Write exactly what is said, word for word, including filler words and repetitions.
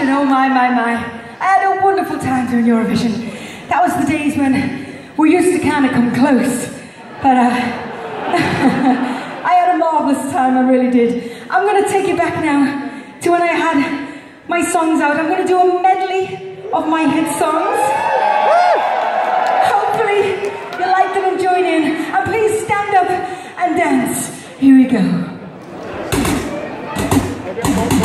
Imagine, oh my, my, my. I had a wonderful time during Eurovision. That was the days when we used to kind of come close. But uh, I had a marvellous time, I really did. I'm going to take you back now to when I had my songs out. I'm going to do a medley of my hit songs. Hopefully you like them and join in. And please stand up and dance. Here we go.